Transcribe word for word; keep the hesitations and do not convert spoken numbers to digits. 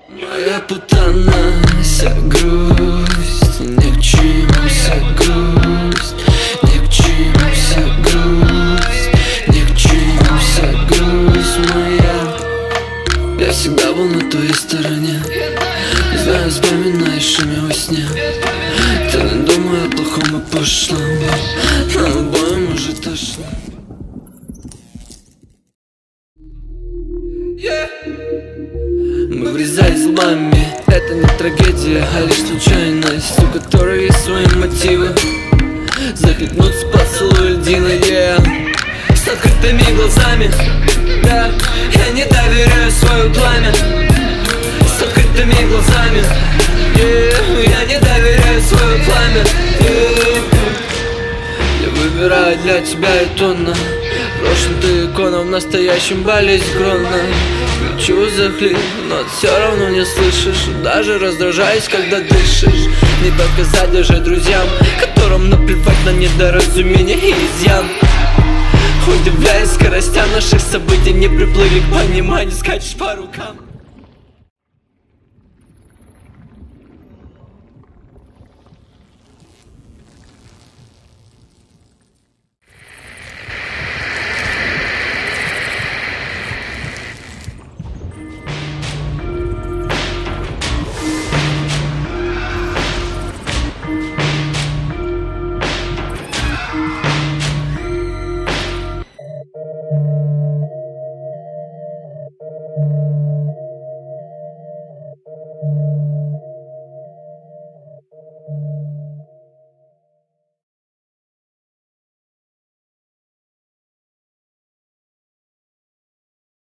Моя путана, вся грусть, ни к чему вся грусть, ни к чему вся грусть, ни к чему вся грусть моя. Я всегда был на твоей стороне, не знаю, вспоминаешь имя во сне. Ты не думай о плохом и пошлом, нам обоим уже тошно. Yeah. Мы врезались зубами, это не трагедия, а лишь случайность, у которой есть свои мотивы. Захлебнуться поцелуй льдины, yeah. С открытыми глазами, yeah. Я не доверяю свое пламя. С открытыми глазами, yeah. Я не доверяю свое пламя, yeah. Я выбираю для тебя и тонна. Брошен ты икона, в настоящем болезнь грона. Кричу захлип, но все равно не слышишь. Даже раздражаюсь, когда дышишь. Не показать даже друзьям, которым наплевать на недоразумение и изъян. Удивляясь скоростям наших событий, не приплыли к пониманию, скачешь по рукам.